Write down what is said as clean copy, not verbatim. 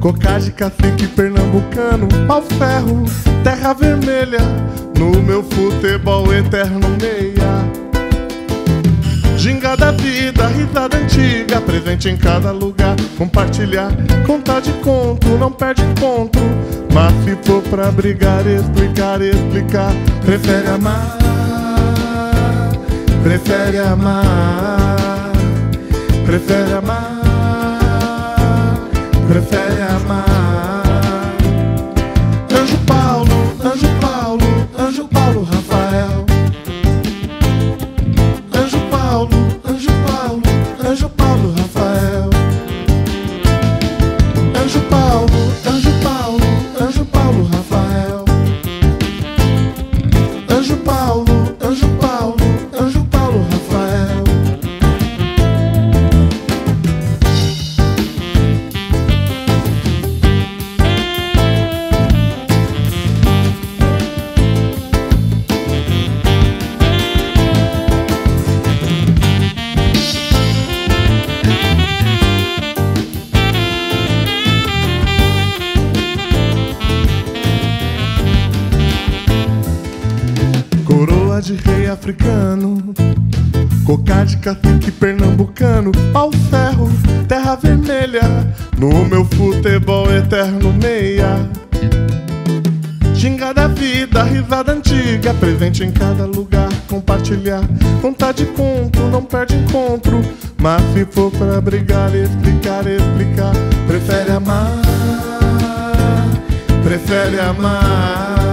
Cocá de cacique pernambucano, pau ferro, terra vermelha, no meu futebol eterno meia. Ginga da vida, risada antiga, presente em cada lugar. Compartilhar, contar de conto, não perde encontro. Mas se for pra brigar, explicar, explicar. Prefere amar, prefere amar, prefere amar, prefere amar. Anjo Paulo, Anjo Paulo, Anjo Paulo Rafael. Anjo Paulo, Anjo Paulo, Anjo Paulo Rafael. Anjo Paulo, Anjo Paulo, Anjo Paulo Rafael. Anjo Paulo, Anjo Paulo, Anjo Paulo Rafael. Coroa de rei africano, cocá de cacique pernambucano, pau ferro, terra vermelha, no meu futebol eterno meia. Ginga da vida, risada antiga, presente em cada lugar. Compartilhar, contar de conto, não perde encontro. Mas se for pra brigar, explicar, explicar. Prefere amar, prefere amar,